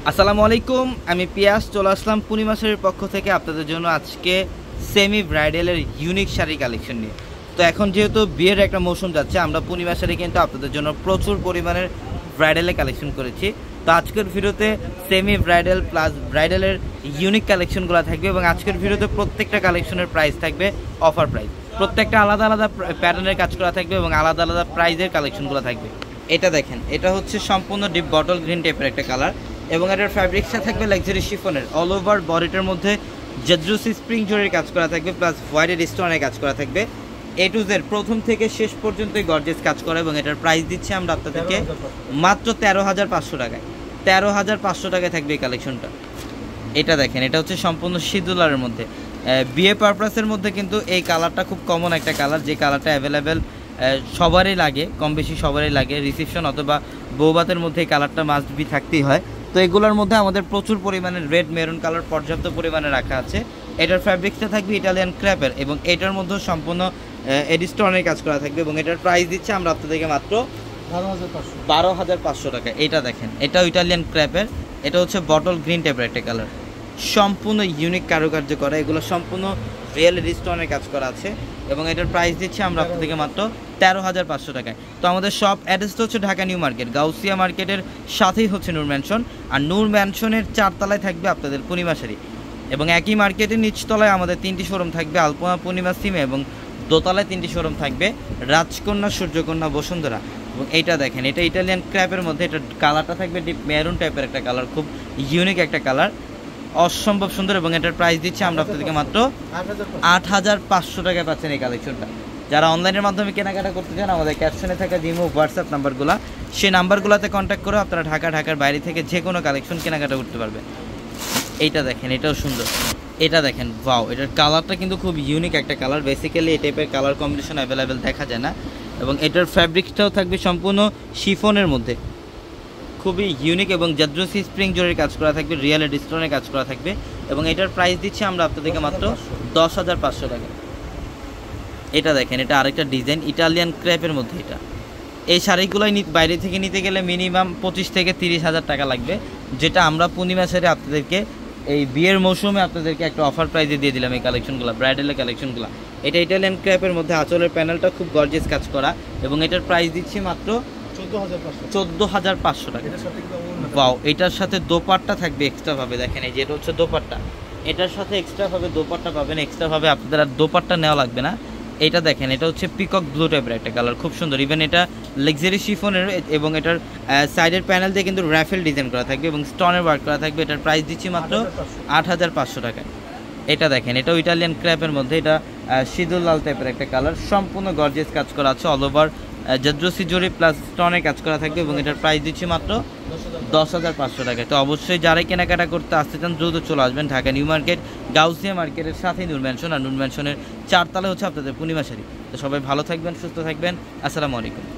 আসসালামু আলাইকুম, আমি পিয়াস চলে আসলাম পূর্ণিমা শাড়ির পক্ষ থেকে আপনাদের জন্য আজকে সেমি ব্রাইডালের ইউনিক শাড়ি কালেকশন নিয়ে। তো এখন যেহেতু বিয়ের একটা মৌসুম যাচ্ছে, আমরা পূর্ণিমা শাড়ি কিন্তু আপনাদের জন্য প্রচুর পরিমাণের ব্রাইডালের কালেকশন করেছি। তো আজকের ভিডিওতে সেমি ব্রাইডাল প্লাস ব্রাইডালের ইউনিক কালেকশনগুলো থাকবে এবং আজকের ভিডিওতে প্রত্যেকটা কালেকশনের প্রাইস থাকবে অফার প্রাইস। প্রত্যেকটা আলাদা আলাদা প্যাটার্নের কাজ করা থাকবে এবং আলাদা আলাদা প্রাইজের কালেকশনগুলো থাকবে। এটা দেখেন, এটা হচ্ছে সম্পূর্ণ ডিপ বটল গ্রিন টাইপের একটা কালার এবং এটার ফ্যাব্রিক্সটা থাকবে লাক্সারি শিফনের। অল ওভার বডিটার মধ্যে জাদ্রুসি স্প্রিং জরির কাজ করা থাকবে প্লাস হোয়াইটের স্টোনের কাজ করা থাকবে। এ টু জেড প্রথম থেকে শেষ পর্যন্তই গর্জিয়াস কাজ করা এবং এটার প্রাইস দিচ্ছি আমরা আপনাদেরকে মাত্র 13,500 টাকায়। 13,500 টাকায় থাকবে এই কালেকশনটা। এটা দেখেন, এটা হচ্ছে সম্পূর্ণ সিদুলারের মধ্যে। বিয়ে পারপাসের মধ্যে কিন্তু এই কালারটা খুব কমন একটা কালার, যে কালারটা অ্যাভেলেবেল সবারই লাগে, কম বেশি সবারই লাগে। রিসেপশন অথবা বৌভাতের মধ্যে এই কালারটা মাস্ট বি থাকতেই হয়। তো এগুলোর মধ্যে আমাদের প্রচুর পরিমাণে রেড মেরুন কালার পর্যাপ্ত পরিমাণে রাখা আছে। এটার ফ্যাব্রিক্সটা থাকবে ইটালিয়ান ক্র্যাপের এবং এটার মধ্যেও সম্পূর্ণ এডিস্টোনের কাজ করা থাকবে এবং এটার প্রাইস দিচ্ছে আমরা আপনাদেরকে মাত্র 12,500 টাকা। এটা দেখেন, এটাও ইটালিয়ান ক্র্যাপের, এটা হচ্ছে বটল গ্রিন টাইপের একটা কালার, সম্পূর্ণ ইউনিক কারুকার্য করা, এগুলো সম্পূর্ণ রিয়েল এডিস্টোনের কাজ করা আছে এবং এটার প্রাইস দিচ্ছি আমরা আপনাদেরকে মাত্র 13,500 টাকায়। তো আমাদের সব অ্যাড্রেসটা হচ্ছে ঢাকা নিউ মার্কেট, গাউসিয়া মার্কেটের সাথেই হচ্ছে নূর ম্যানশন, আর নূর ম্যানশনের 4 তলায় থাকবে আপনাদের পূর্ণিমা শাড়ি এবং একই মার্কেটের নিচতলায় আমাদের 3টি শোরুম থাকবে, আলপনা, পূর্ণিমা, সিমে এবং দোতলায় 3টি শোরুম থাকবে, রাজকন্যা, সূর্যকন্যা, বসুন্ধরা। এবং এইটা দেখেন, এটা ইটালিয়ান ক্র্যাপের মধ্যে, এটা কালারটা থাকবে ডিপ মেরুন টাইপের একটা কালার, খুব ইউনিক একটা কালার, অসম্ভব সুন্দর এবং এটার প্রাইস দিচ্ছি আমরা আপনাদেরকে মাত্র 8,500 টাকায় পাচ্ছেন এই কালেকশনটা। যারা অনলাইনের মাধ্যমে কেনাকাটা করতে চান, আমাদের ক্যাপশনে থাকা জিমো হোয়াটসঅ্যাপ নাম্বারগুলো, সেই নাম্বারগুলোতে কন্ট্যাক্ট করে আপনারা ঢাকার বাইরে থেকে যে কোনো কালেকশন কেনাকাটা করতে পারবে। এইটা দেখেন, এটাও সুন্দর। এটা দেখেন, ওয়াও, এটার কালারটা কিন্তু খুব ইউনিক একটা কালার। বেসিক্যালি এই টাইপের কালার কম্বিনেশন অ্যাভেলেবেল দেখা যায় না এবং এটার ফ্যাব্রিক্সটাও থাকবে সম্পূর্ণ শিফনের মধ্যে, খুবই ইউনিক এবং জাদ্রুসি স্প্রিং জরির কাজ করা থাকবে, রিয়েল এডিস্টোনের কাজ করা থাকবে এবং এটার প্রাইস দিচ্ছি আমরা আপনাদেরকে মাত্র 10,500 টাকা। এটা দেখেন, এটা আরেকটা ডিজাইন ইটালিয়ান ক্র্যাপের মধ্যে। এটা এই শাড়িগুলোই বাইরে থেকে নিতে গেলে মিনিমাম 25 থেকে 30,000 টাকা লাগবে, যেটা আমরা পূর্ণিমা শাড়ি আপনাদেরকে এই বিয়ের মৌসুমে আপনাদেরকে একটা অফার প্রাইজে দিয়ে দিলাম এই কালেকশনগুলো, ব্রাইডালের কালেকশনগুলো। এটা ইটালিয়ান ক্র্যাপের মধ্যে, আঁচলের প্যানেলটা খুব গর্জিয়াস কাজ করা এবং এটার প্রাইস দিচ্ছি মাত্র 14,500 টাকা। ওয়াও, এটার সাথে দোপাট্টা থাকবে এক্সট্রা ভাবে। দেখেন, এই যে এটা হচ্ছে দোপাট্টা, এটার সাথে এক্সট্রা ভাবে দোপাট্টা পাবেন, এক্সট্রা ভাবে আপনাদের আর দোপাট্টা নেওয়া লাগবে না। এটা দেখেন, এটা হচ্ছে পিকক ব্লু টাইপের একটা কালার, খুব সুন্দর। ইভেন এটা লাক্সারি শিফনের এবং এটার সাইডের প্যানেল দিয়ে কিন্তু র্যাফেল ডিজাইন করা থাকবে এবং স্টোনের ওয়ার্ক করা থাকবে। এটার প্রাইস দিচ্ছি মাত্র 8,500 টাকায়। এটা দেখেন, এটাও ইটালিয়ান ক্র্যাপের মধ্যে, এটা সিঁদুর লাল টাইপের একটা কালার, সম্পূর্ণ গর্জিয়াস কাজ করা আছে, অল ওভার জাদ্রুসি জরি প্লাস স্টোনের কাজ করা থাকবে এবং এটার প্রাইস দিচ্ছি মাত্র 10,500 টাকায়। তো অবশ্যই যারাই কেনাকাটা করতে আসতে চান দ্রুত চলে আসবেন ঢাকা নিউ মার্কেট, গাউসিয়া মার্কেটের সাথেই নূর ম্যানশন, আর নূর ম্যানশনের 4 তলায় হচ্ছে আপনাদের পূর্ণিমা শাড়ি। তো সবাই ভালো থাকবেন, সুস্থ থাকবেন, আসসালামু আলাইকুম।